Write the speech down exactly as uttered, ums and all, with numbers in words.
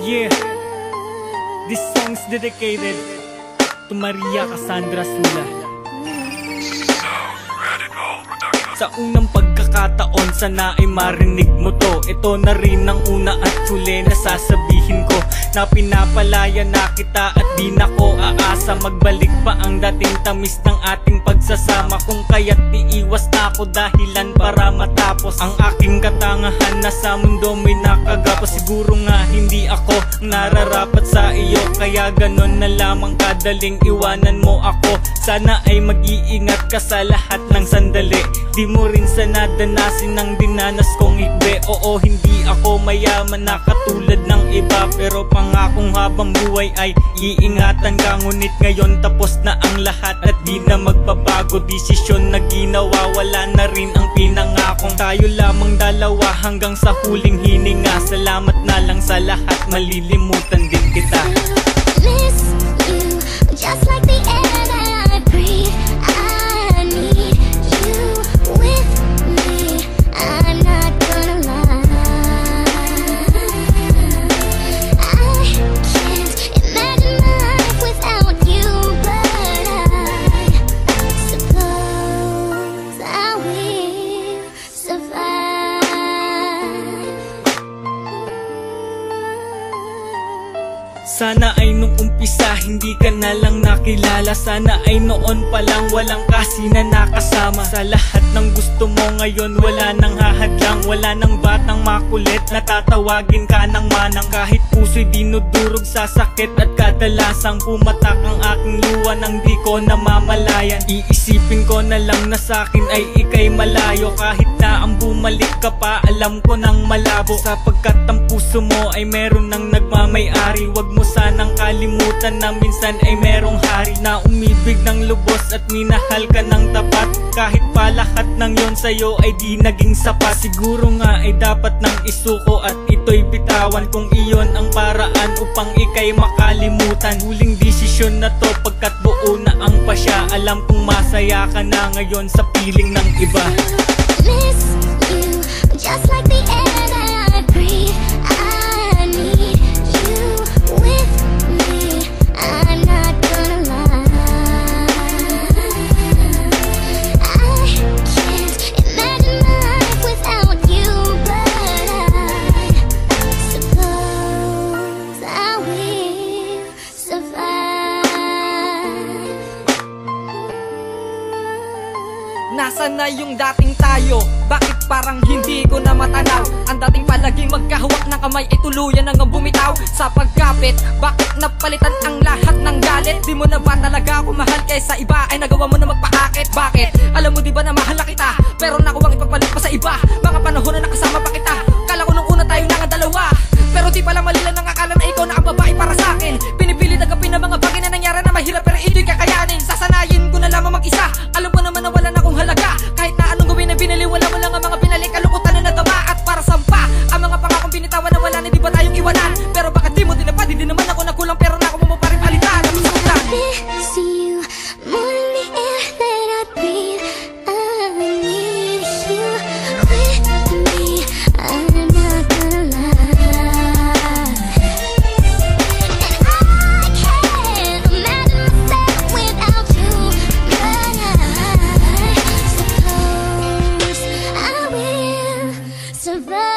Yeah, this song's dedicated to Maria Cassandra Sula. Sa unang pagkakataon, sana ay marinig mo to. Ito na rin ang una at huli na sasabihin ko, na pinapalaya na kita at di na ko aasa. Magbalik pa ang dating tamis ng ating pagsasama, kung kaya't iiwas na ako dahilan para matapos ang aking katangahan na sa mundo may nakagapos. Siguro nga hindi ako nararapat sa iyo, kaya ganon na lamang kadaling iwanan mo ako. Sana ay mag-iingat ka sa lahat ng sandali, di mo rin sana danasin ang dinanas kong ikbe. Oo, hindi ako mayaman na katulad ng iba, pero pangakong habang buhay ay iingatan ka. Ngunit ngayon tapos na ang lahat at di na magbabago. Desisyon na ginawa, wala na rin ang pinangakong. Tayo lamang dalawa hanggang sa huling hininga. Salamat na lang sa lahat, malilimutan din kita. Miss you, just like the air that I breathe. I need you with me, I'm not gonna lie. I can't imagine my life without you, but I suppose I will survive. Sana ay nung umpisa hindi ka na lang nakilala. Sana ay noon pa lang walang kasi na nakasama. Sa lahat ng gusto mo ngayon wala nang hahadlang. Wala nang batang makulit na tatawagin ka ng manang. Kahit puso'y dinudurog sa sakit at kadalasang pumatak ang aking luha nang di ko namamalayan. Iisipin ko na lang na sa'kin ay ika'y malayo. Kahit na ang bumalik ka pa, alam ko nang malabo. Sapagkat ang puso mo ay meron nang nagmamay-ari. Wag mo sanang kalimutan na minsan ay merong hari na umibig ng lubos at minahal ka ng tapat. Kahit pa lahat ng yon sa'yo ay di naging sapat. Siguro nga ay dapat nang isuko at ito'y bitawan, kung iyon ang paraan upang ika'y makalimutan. Huling desisyon na to pagkat buo na ang pasya. Alam kong masaya ka na ngayon sa piling ng iba. Miss you, just like the air that I breathe. I need you with me, I'm not gonna lie. I can't imagine my life without you, but I suppose I will survive. Nasaan na yung dating tayo? Bakit parang hindi ko na matanaw? Ang dating palaging magkahawak ng kamay ay tuluyan nang bumitaw sa pagkapit. Bakit napalitan ang lahat ng galit? Di mo na ba talaga ako mahal kaysa iba ay nagawa mo na magpaakit? Bakit? Alam mo di ba na mahal na kita, pero nakuwang ipagpalit pa sa iba. Mga panahon na nakasama pa kita, kala ko nung una tayo na nga dalawa, pero di pala malila nang akala na ikaw na ang babae para sa akin. Pinipilit agapin ang mga bagay na nangyari na mahirap pero ito'y kakayanin. Sasanayin ko na lamang mag-isa, alam ko naman na wala na akong halaga. Kahit na anong gawin na binili, wala mo lang ang mga pinalik. Kalukutan na nadama at para sampa ang mga pangakong binitawan na wala na di ba tayong iwanan. Pero bakit di mo tinapad? Hindi naman ako nakulang, pero na ako mo pa rin palitan. Miss you more than the air that I breathe. I need you with me, I'm not gonna lie. And I can't imagine myself without you, but I suppose I will survive.